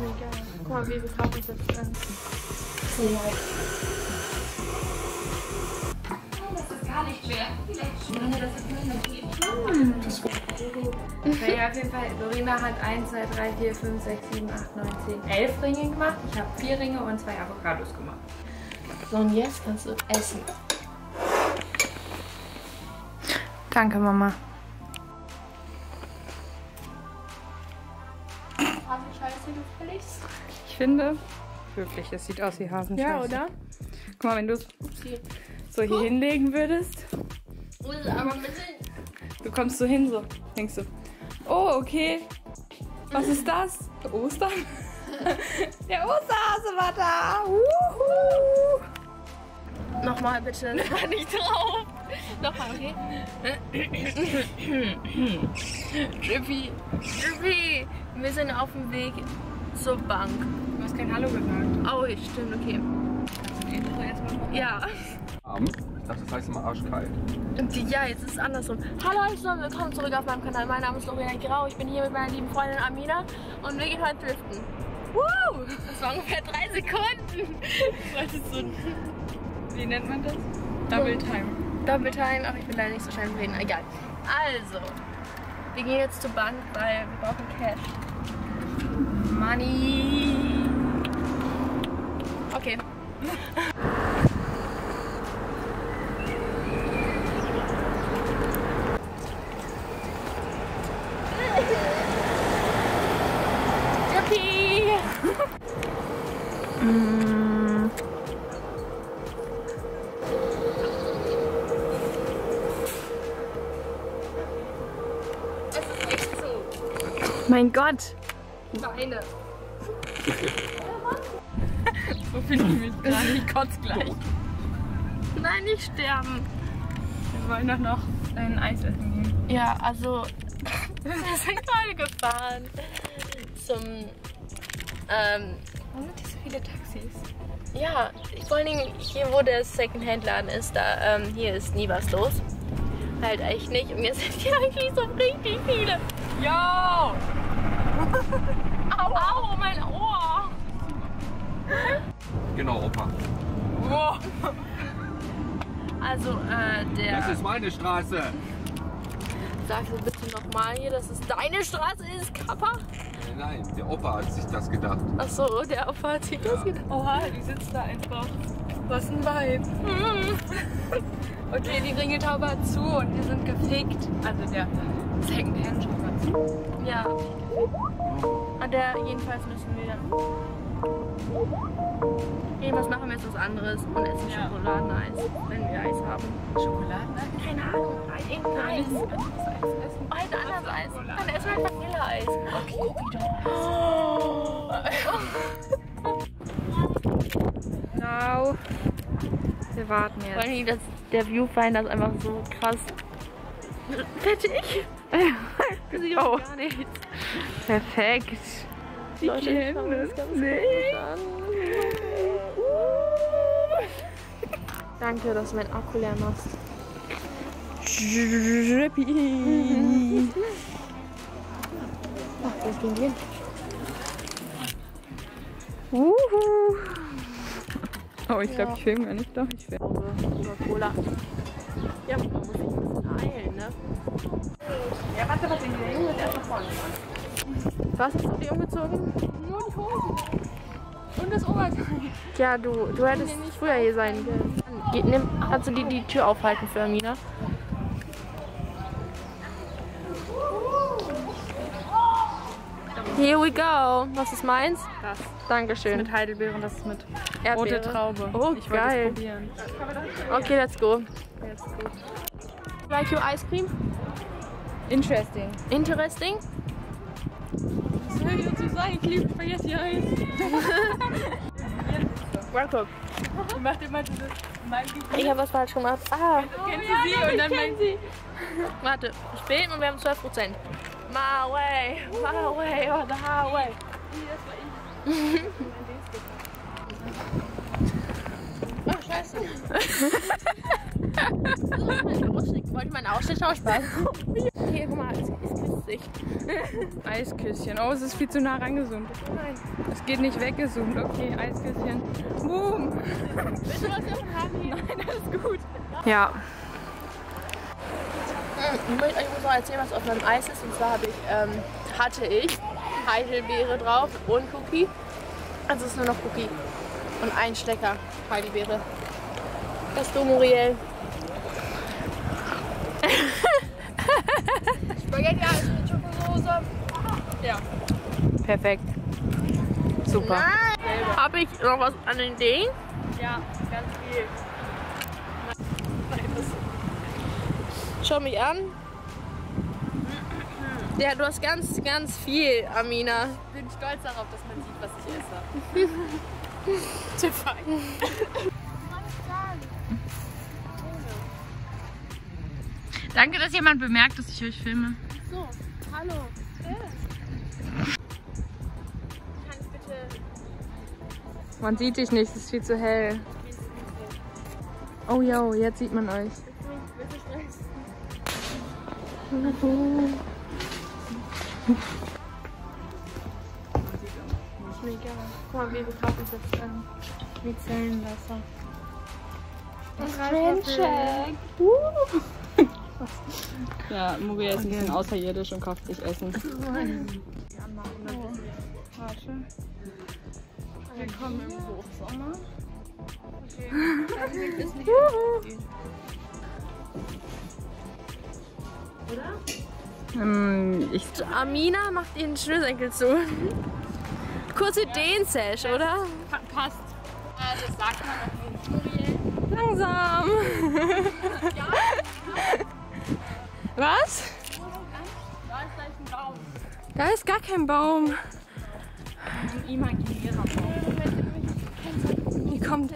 mir egal. Guck mal, wie wir kaufen uns jetzt dran. Das ist gar nicht schwer. Ja, auf jeden Fall, Dorina hat 1, 2, 3, 4, 5, 6, 7, 8, 9, 10, 11 Ringe gemacht. Ich habe 4 Ringe und 2 Avocados gemacht. So, und jetzt kannst du essen. Danke, Mama. Hasenscheiße gefälligst? Ich finde, wirklich, es sieht aus wie Hasenscheiße. Ja, oder? Guck mal, wenn du es so hier hinlegen würdest, Aber ein bisschen. du kommst so hin, so denkst du, oh, okay, was ist das? Ostern? Der Osterhase war da! Wuhu! Nochmal bitte, das war nicht drauf. Nochmal, okay? Drippy, Drippy, wir sind auf dem Weg zur Bank. Du hast kein Hallo gesagt. Oh, stimmt, okay. Ja. Abend. Ich dachte, das heißt immer arschkalt. Ja, jetzt ist es andersrum. Hallo, willkommen zurück auf meinem Kanal. Mein Name ist Dorina Grau. Ich bin hier mit meiner lieben Freundin Amina und wir gehen heute driften. Woo! Das war ungefähr 3 Sekunden. Wolltest du? Wie nennt man das? Double Time. Double Time, aber ich bin leider nicht so schnell im Reden. Egal. Also, wir gehen jetzt zur Bank, weil wir brauchen Cash. Money. Okay. Yippie! Es ist echt so. Mein Gott! Beine. So fühle ich mich gerade. Ich kotze gleich. Nein, nicht sterben. Wir wollen doch noch ein Eis essen gehen. Ja, also wir sind gerade gefahren zum Warum sind hier so viele Taxis? ja, vor allen Dingen hier, wo der Secondhand-Laden ist, da hier ist nie was los. Halt echt nicht. Und jetzt sind hier eigentlich so richtig viele. Yo! Au, au, mein Ohr! Genau, Opa. Wow. Also, Das der ist meine Straße. sag so bitte nochmal hier, dass es deine Straße ist, Kappa. Nein, der Opa hat sich das gedacht. Achso, der Opfer hat sich das gedacht. Oha, die sitzt da einfach. Was ein Vibe. Okay, die Ringeltaube hat zu und wir sind gefickt. Also der Secondhand-Shop hat zu. Ja. Und der, jedenfalls müssen wir dann. Jedenfalls machen wir jetzt was anderes und essen Ja. Schokoladeneis, wenn wir Eis haben. Schokoladen? Keine Ahnung, irgendein Eis. anderes Eis essen? Oh, ein anderes Eis. Dann essen wir einfach Vanilleeis. Okay, Genau. Wir warten Vor jetzt. allem, dass der Viewfinder ist einfach so krass fettig. Das sieht Oh. gar nichts. Perfekt. Die Leute, schauen wir uns ganz Nee. komisch an. Danke, dass du meinen Akku leer machst. Ach, das ging hin. Uhu. Oh, ich glaube, ich filme gar nicht. Doch, ich filme. Coca-Cola. Ja, man muss sich ein bisschen eilen, ne? Ja, warte, der Junge ist erst nach vorne. Was hast du dir umgezogen? Nur die Hosen. Und das Oberteil. Ja, du hättest früher hier sein können. Kannst du die Tür aufhalten für Amina? Here we go. Was ist meins? Das. Dankeschön. Mit Heidelbeeren, das ist mit Erdbeere. rote Traube. Oh, ich wollte geil. es probieren. Okay, let's go. Jetzt gut. Like your ice cream? Interesting. Interesting? Was soll ich dazu sagen? Ich liebe Spaghetti-Eis. Welcome. Die macht immer dieses... Ich habe was falsch gemacht. Ah, Kennst du sie? Und dann meint sie... warte. Ich bin und wir haben 12%. My way, or the highway. Oh, scheiße. Wollte ich meinen Ausschnitt noch Spaß? hier, guck mal, es küsst sich. Eisküsschen. Oh, es ist viel zu nah rangezoomt. Nein. Es geht nicht weggezoomt. Okay, Eisküsschen. Boom. Willst du was davon haben hier? Nein, alles gut. Ja. Ich möchte euch noch erzählen, was auf meinem Eis ist. Und zwar hatte ich Heidelbeere drauf und Cookie. Also es ist nur noch Cookie. Und ein Stecker Heidelbeere. Das ist Muriel. Spaghetti Eis mit Schokosoße. Ja. Perfekt. Super. Nein. Habe ich noch was an den Dingen? Ja, ganz viel. Schau mich an. Ja, du hast ganz, ganz viel, Amina. Ich bin stolz darauf, dass man sieht, was ich esse. Zu fein. Danke, dass jemand bemerkt, dass ich euch filme. So, hallo. Kann ich bitte... Man sieht dich nicht, es ist viel zu hell. Oh ja, jetzt sieht man euch. Bitte Stress. Mega. Guck mal, wie bekauft ist das mit Zellenwasser. Und Handshake. Ja, Muriel ist ein bisschen außerirdisch und kauft sich Essen. Willkommen im Hochsommer. Oder? Amina macht ihren Schnürsenkel zu. Kurze Dehnsesh, oder? Passt. Das sagt man doch nicht, Muriel. Langsam. Was? Da ist gleich ein Baum. Da ist gar kein Baum. Ein imaginärer Baum. Wie kommt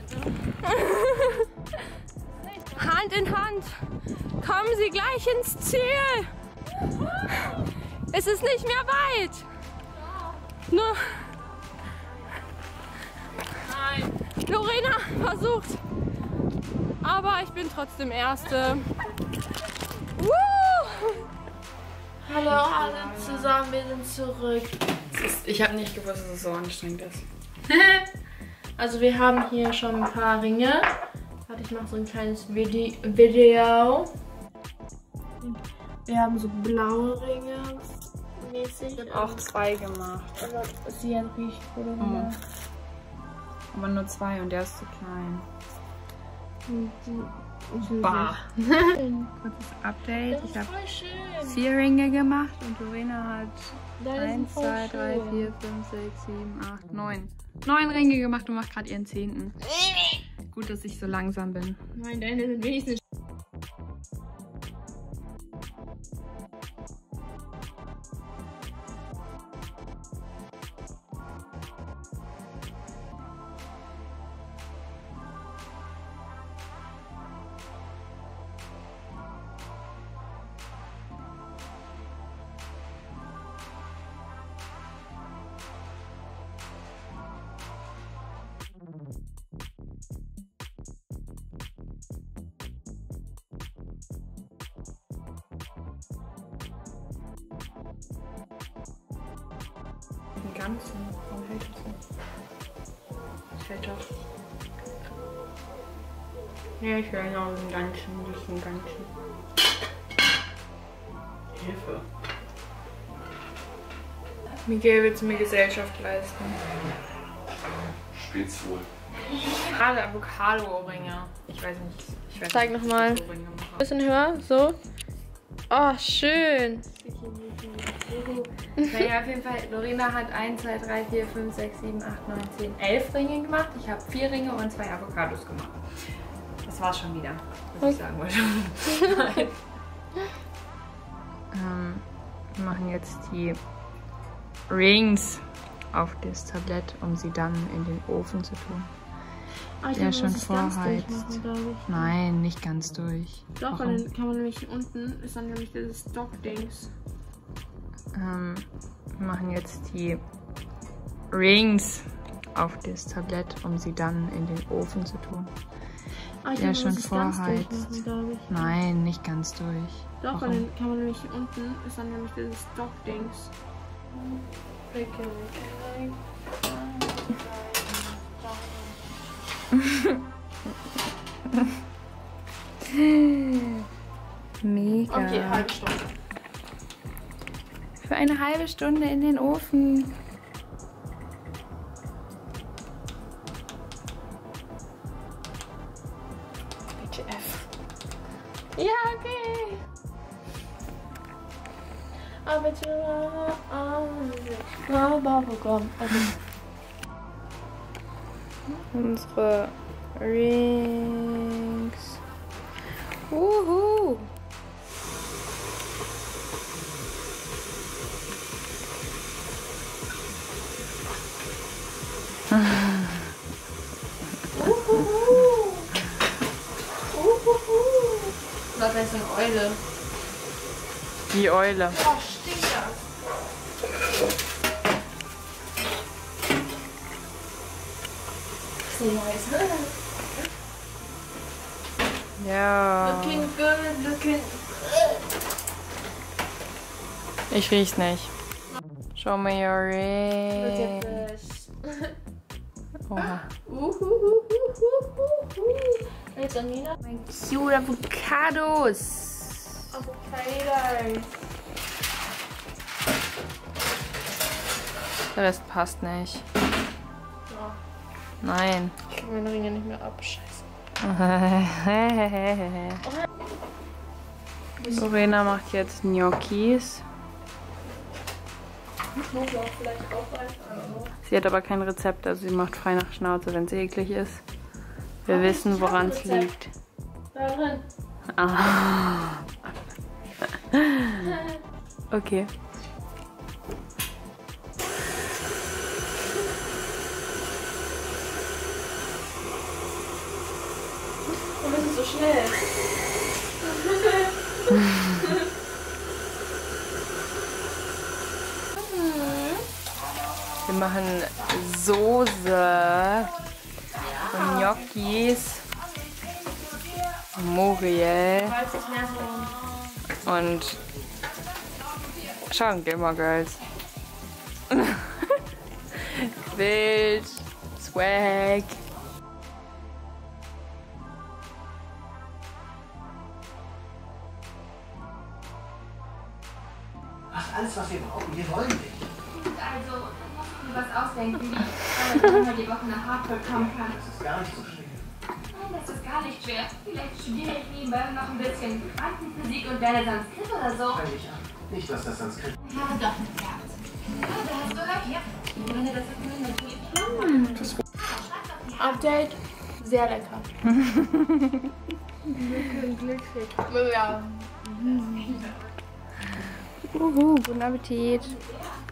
Hand in Hand. Kommen Sie gleich ins Ziel. Es ist nicht mehr weit. Nur Nein. Lorena versucht. Aber ich bin trotzdem Erste. Hallo alle zusammen, wir sind zurück. Ich habe nicht gewusst, dass es so anstrengend ist. Also wir haben hier schon ein paar Ringe. Warte, ich mache so ein kleines Video. Wir haben so blaue Ringe mäßig. Ich habe auch 2 gemacht. Aber sie hat richtig coole gemacht. Aber nur 2 und der ist zu klein. Bah. Kurzes Update. Ich habe 4 Ringe gemacht und Lorena hat 1, 2, 3, 4, 5, 6, 7, 8, 9. 9 Ringe gemacht und macht gerade ihren 10. Gut, dass ich so langsam bin. Nein, deine sind wenigstens. Den ganzen. Warum hält das nicht? Das hält doch. Ja, ich will noch den ganzen, nicht den ganzen. Hilfe. Miguel, willst du mir Gesellschaft leisten? Spielt's wohl. Gerade Avocado-Ohrringe. Ich weiß nicht. Zeig nochmal. Ein bisschen höher, so. Oh, schön. Naja, auf jeden Fall, Lorena hat 1, 2, 3, 4, 5, 6, 7, 8, 9, 10, 11 Ringe gemacht. Ich habe 4 Ringe und 2 Avocados gemacht. Das war's schon wieder, was ich sagen wollte. Nein. Wir machen jetzt die Rings auf das Tablett, um sie dann in den Ofen zu tun. Der schon vorheizt. Nein, nicht ganz durch. Doch, und dann kann man nämlich unten, ist dann nämlich dieses Stock-Dings. Wir machen jetzt die Rings auf das Tablett, um sie dann in den Ofen zu tun. der schon vorheizt. Glaube ich. Nein, nicht ganz durch. Doch, Warum? weil dann kann man nämlich unten ist dann nämlich dieses Stock-Dings. Mega. Okay, halbe Stunde. Für eine halbe Stunde in den Ofen. BTF. Ja, okay. Aber Bubblegum. Unsere Rings. Wuhu. Was ist eine Eule? Die Eule. Oh, stinkt das. So nice. Ja. Looking good, looking. Ich riech's nicht. Show me your Look ring. at this. Oha. Jetzt Amina. Cute Avocados. Avocado. Der Rest passt nicht. Ja. Nein. Ich kann meine Ringe nicht mehr ab. Scheiße. Lorena macht jetzt Gnocchis. Knoblauch vielleicht auch rein. Sie hat aber kein Rezept, also sie macht frei nach Schnauze, wenn es eklig ist. Wir wissen, woran es liegt. Da drin. Ah. Okay. Warum ist es so schnell? Wir machen Soße und Gnocchis, Muriel und schauen Gilmore Girls. Wild, Swag. Ach, alles, was wir brauchen. Wir wollen dich. Also, musst du dir was ausdenken, wie ich einmal die Woche nach Hartford kommen kann. Das ist gar nicht so schwer. Nein, das ist gar nicht schwer. Vielleicht studiere ich nebenbei noch ein bisschen Quantenphysik und werde Sanskrit oder so. Fang ich an. Nicht, dass das Sanskrit. Ja, doch, ja. Ja, da hast du recht, ja. Ich meine, das ist nur natürlich. Update. Sehr lecker. Glücklich. Ja. Guten Appetit.